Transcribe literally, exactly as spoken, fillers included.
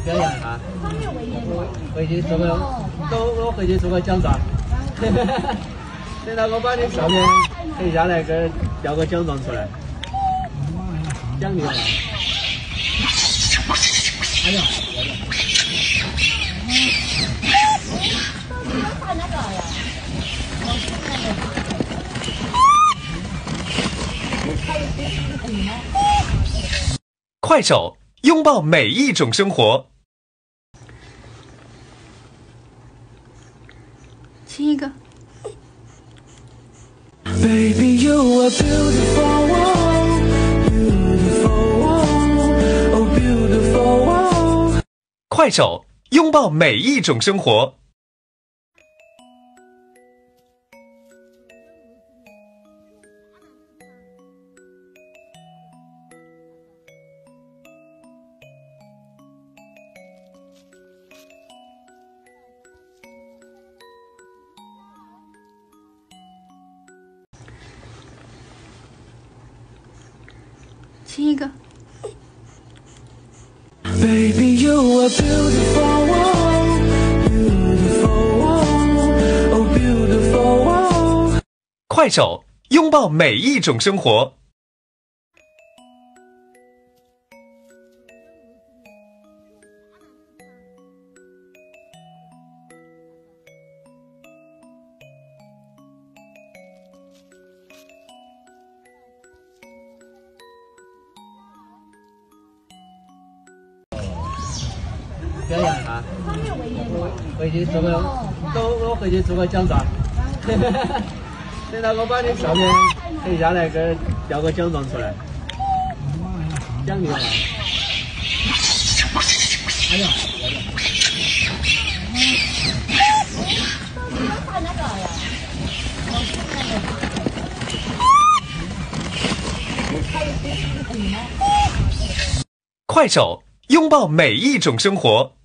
表扬一下。回去做个，我我回去做个奖状。等到我把你照片拍下来，给儿调个奖状出来，奖励嘛。哎呀！ 快手，拥抱每一种生活。 亲一个。 Baby, you are beautiful, beautiful, oh beautiful. 快手，拥抱每一种生活。 亲一个。 Baby, you are beautiful, beautiful, oh beautiful. 快手，拥抱每一种生活。 表扬一下。回去做个，我我回去做个奖状。等到我把你照片拍下来，给儿调个奖状出来，奖励嘛。哎呀！ 快手，拥抱每一种生活。